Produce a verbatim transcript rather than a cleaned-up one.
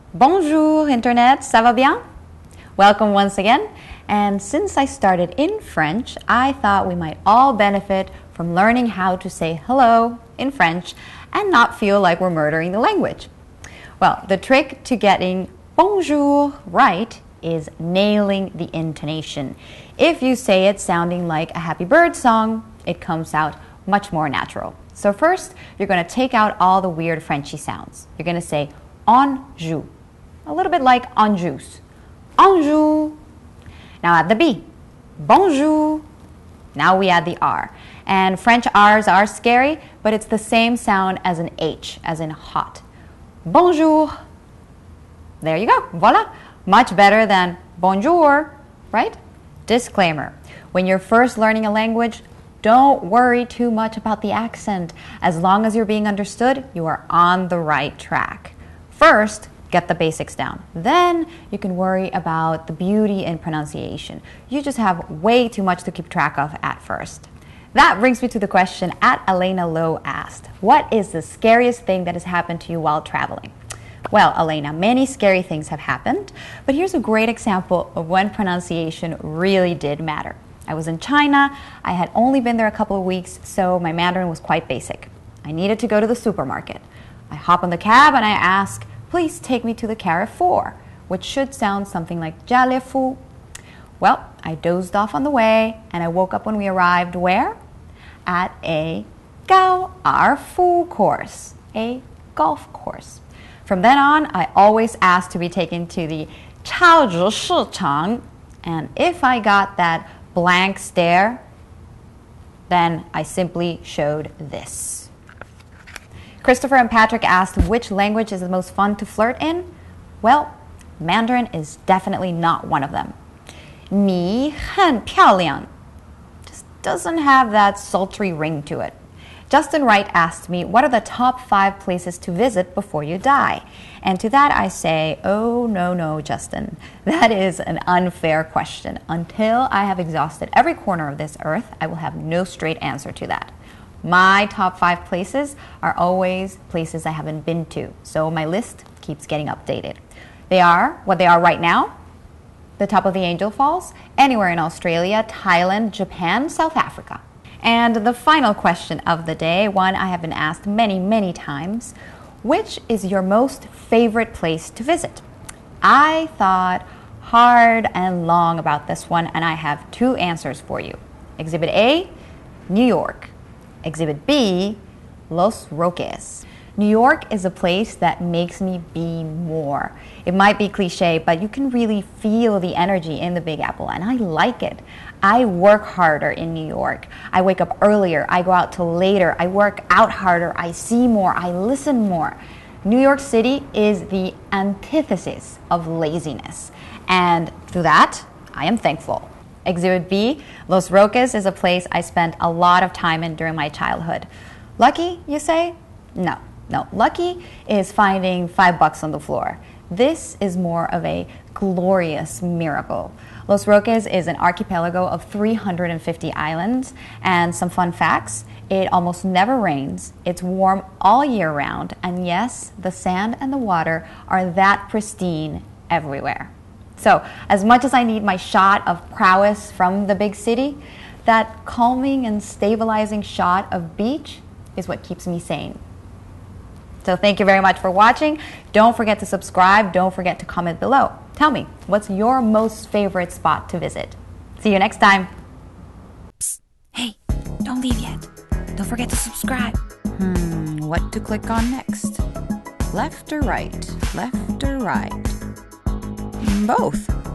Bonjour, Internet, ça va bien? Welcome once again. And since I started in French, I thought we might all benefit from learning how to say hello in French and not feel like we're murdering the language. Well, the trick to getting bonjour right is nailing the intonation. If you say it sounding like a happy bird song, it comes out much more natural. So first, you're going to take out all the weird Frenchy sounds. You're going to say on joue, a little bit like on juice. On joue. Now add the B. Bonjour. Now we add the R. And French R's are scary, but it's the same sound as an H, as in hot. Bonjour. There you go. Voila. Much better than bonjour, right? Disclaimer. When you're first learning a language, don't worry too much about the accent. As long as you're being understood, you are on the right track. First, get the basics down. Then you can worry about the beauty in pronunciation. You just have way too much to keep track of at first. That brings me to the question at Elena Lowe asked, what is the scariest thing that has happened to you while traveling? Well, Elena, many scary things have happened, but here's a great example of when pronunciation really did matter. I was in China. I had only been there a couple of weeks, so my Mandarin was quite basic. I needed to go to the supermarket. I hop on the cab and I ask, please take me to the Carrefour, which should sound something like Jia Le Fu. Well, I dozed off on the way, and I woke up when we arrived where? At a Gao Er Fu course, a golf course. From then on, I always asked to be taken to the Chaozhi Shichang, and if I got that blank stare, then I simply showed this. Christopher and Patrick asked, which language is the most fun to flirt in? Well, Mandarin is definitely not one of them. 你很漂亮 just doesn't have that sultry ring to it. Justin Wright asked me, what are the top five places to visit before you die? And to that I say, oh, no, no, Justin. That is an unfair question. Until I have exhausted every corner of this earth, I will have no straight answer to that. My top five places are always places I haven't been to, so my list keeps getting updated. They are what they are right now: the top of the Angel Falls, anywhere in Australia, Thailand, Japan, South Africa. And the final question of the day, one I have been asked many, many times, which is your most favorite place to visit? I thought hard and long about this one, and I have two answers for you. Exhibit A, New York. Exhibit B, Los Roques. New York is a place that makes me be more. It might be cliche, but you can really feel the energy in the Big Apple, and I like it. I work harder in New York. I wake up earlier. I go out till later. I work out harder. I see more. I listen more. New York City is the antithesis of laziness, and to that, I am thankful. Exhibit B, Los Roques is a place I spent a lot of time in during my childhood. Lucky, you say? No. No, lucky is finding five bucks on the floor. This is more of a glorious miracle. Los Roques is an archipelago of three hundred fifty islands, and some fun facts: it almost never rains, it's warm all year round, and yes, the sand and the water are that pristine everywhere. So, as much as I need my shot of prowess from the big city, that calming and stabilizing shot of beach is what keeps me sane. So thank you very much for watching. Don't forget to subscribe. Don't forget to comment below. Tell me, what's your most favorite spot to visit? See you next time. Psst. Hey, don't leave yet. Don't forget to subscribe. Hmm, what to click on next? Left or right? Left or right? Both.